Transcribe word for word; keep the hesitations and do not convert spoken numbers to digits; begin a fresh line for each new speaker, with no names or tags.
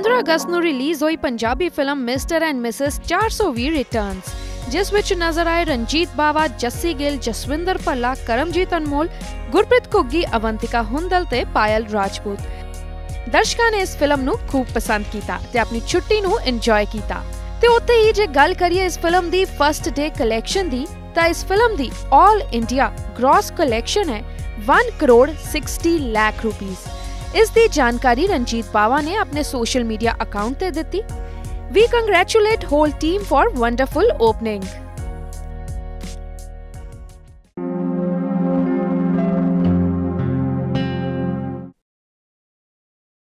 पंद्रह अगस्त ਨੂੰ ਰਿਲੀਜ਼ ਹੋਈ Punjabi film mister and missus ਚਾਰ ਸੌ ਵੀਹ ਰਿਟਰਨਸ, ਜਿਸ ਵਿੱਚ ਨਜ਼ਰ ਆਏ ਰਣਜੀਤ ਬਾਵਾ, ਜੱਸੀ ਗਿੱਲ, ਜਸਵਿੰਦਰ ਭੱਲਾ, ਕਰਮਜੀਤ ਅਨਮੋਲ, ਗੁਰਪ੍ਰੀਤ ਘੁੱਗੀ, ਅਵੰਤਿਕਾ ਹੁੰਦਲ ਤੇ ਪਾਇਲ ਰਾਜਪੂਤ। ਦਰਸ਼ਕਾਂ ਨੇ ਇਸ ਫਿਲਮ ਨੂੰ ਖੂਬ ਪਸੰਦ ਕੀਤਾ ਤੇ ਆਪਣੀ ਛੁੱਟੀ ਨੂੰ ਇੰਜੋਏ ਕੀਤਾ। ਤੇ ਉੱਥੇ ਹੀ ਜੇ ਗੱਲ ਕਰੀਏ ਇਸ ਫਿਲਮ ਦੀ ਫਸਟ ਡੇ ਕਲੈਕਸ਼ਨ ਦੀ, ਤਾਂ ਇਸ ਫਿਲਮ ਦੀ ਆਲ ਇੰਡੀਆ ਗ੍ਰੌਸ ਕਲੈਕਸ਼ਨ ਹੈ one crore sixty lakh rupees. ਇਸ ਦੀ ਜਾਣਕਾਰੀ ਰਣਜੀਤ ਬਾਵਾ ਨੇ ਆਪਣੇ ਸੋਸ਼ਲ ਮੀਡੀਆ ਅਕਾਊਂਟ ਤੇ ਦਿੱਤੀ। We congratulate whole team for wonderful opening.